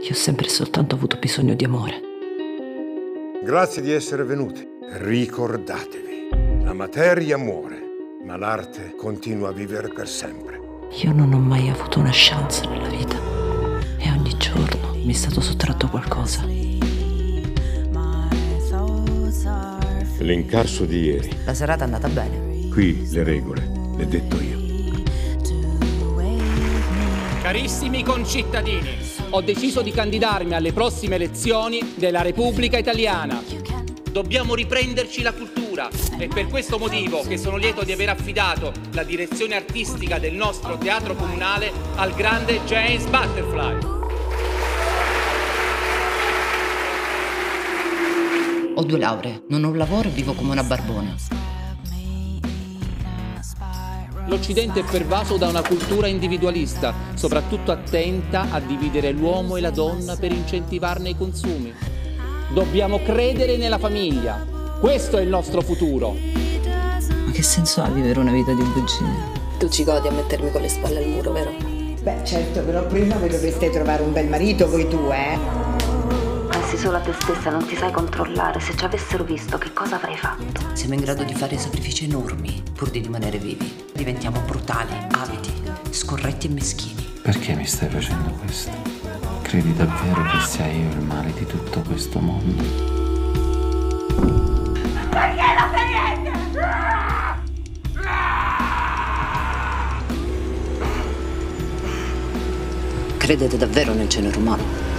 Io ho sempre e soltanto avuto bisogno di amore. Grazie di essere venuti. Ricordatevi, la materia muore, ma l'arte continua a vivere per sempre. Io non ho mai avuto una chance nella vita e ogni giorno mi è stato sottratto qualcosa. L'incasso di ieri. La serata è andata bene. Qui le regole, le detto io. Carissimi concittadini, ho deciso di candidarmi alle prossime elezioni della Repubblica Italiana. Dobbiamo riprenderci la cultura. È per questo motivo che sono lieto di aver affidato la direzione artistica del nostro teatro comunale al grande James Butterfly. Ho 2 lauree, non ho un lavoro e vivo come una barbona. L'Occidente è pervaso da una cultura individualista, soprattutto attenta a dividere l'uomo e la donna per incentivarne i consumi. Dobbiamo credere nella famiglia. Questo è il nostro futuro. Ma che senso ha vivere una vita di bugie? Tu ci godi a mettermi con le spalle al muro, vero? Beh, certo, però prima vi dovreste trovare un bel marito voi 2, Pensi solo a te stessa, non ti sai controllare. Se ci avessero visto, che cosa avrei fatto? Siamo in grado di fare sacrifici enormi pur di rimanere vivi. Diventiamo brutali, avidi, scorretti e meschini. Perché mi stai facendo questo? Credi davvero che sia io il male di tutto questo mondo? Perché non fai niente? Credete davvero nel genere umano?